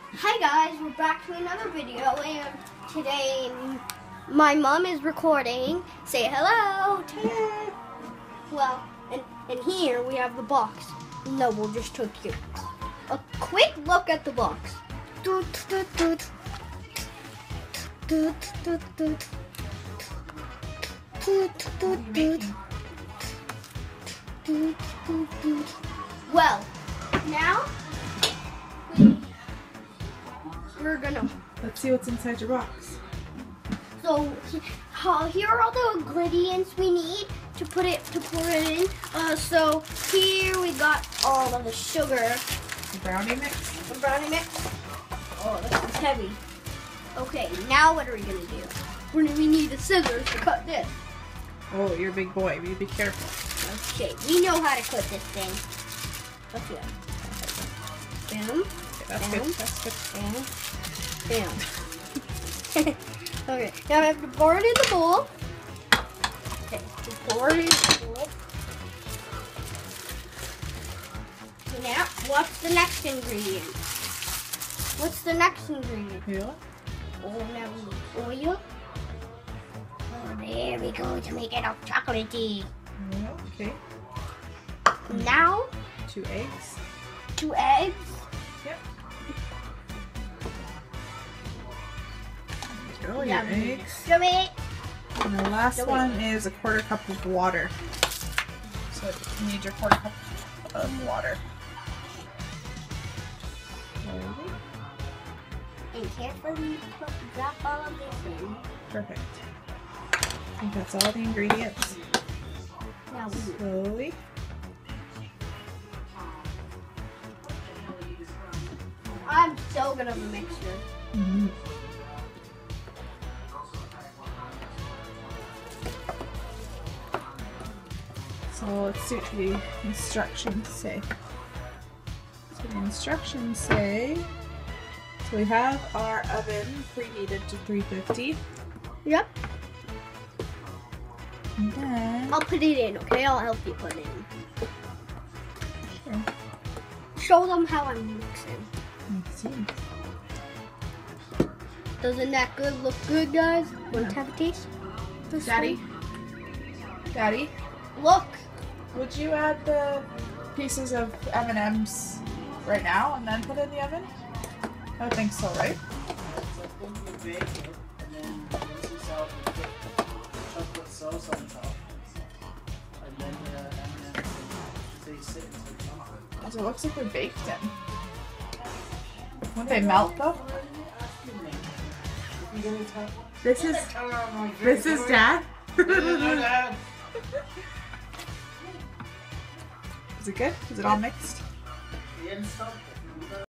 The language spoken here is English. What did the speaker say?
Hi guys, we're back to another video, and today my mom is recording. Say hello. Ta-da. Well, and here we have the box. No, we'll just took you a quick look at the box. Doot, doot, doot. Doot, doot, doot. Doot, doot, doot. Doot, doot, doot. Well, now we're gonna. Let's see what's inside your box. So here are all the ingredients we need to pour it in. So here we got all of the sugar. The brownie mix. The brownie mix. Oh, this is heavy. Okay, now what are we gonna do? We need the scissors to cut this. Oh, you're a big boy. Be careful. Okay, we know how to cut this thing. Let's go. Boom. Okay, that's Bam. good. That's good. Bam. Bam. Okay, now I have to pour it in the bowl. Okay, just pour it in the bowl. Okay, now, what's the next ingredient? What's the next ingredient? Oil. Oh, now we need oil. Oh, there we go, to make it all chocolatey. Oil. Okay. Now, 2 eggs. 2 eggs. Yep. There you go. Your Yeah, eggs. Shove it. And the last Shove one it. is a 1/4 cup of water. So you need your 1/4 cup of water. Slowly. And carefully drop all of this in. Perfect. I think that's all the ingredients. Now we Slowly. I'm so good at a mixture. Mm-hmm. So let's see what the instructions say. So the instructions say, so we have our oven preheated to 350. Yep. And then, I'll put it in, okay? I'll help you put it in. sure. Show them how I'm mixing. Let's see. Doesn't that look good, guys? Want Yeah. to have a taste? This Daddy, one? Daddy, Look. would you add the pieces of M&Ms right now and then put it in the oven? I would think so, right? Chocolate sauce on top, and then M&M's they sit into the chocolate. So it looks like they're baked in. Wouldn't they melt though? This is Dad. Is it good? Is it all mixed? The instant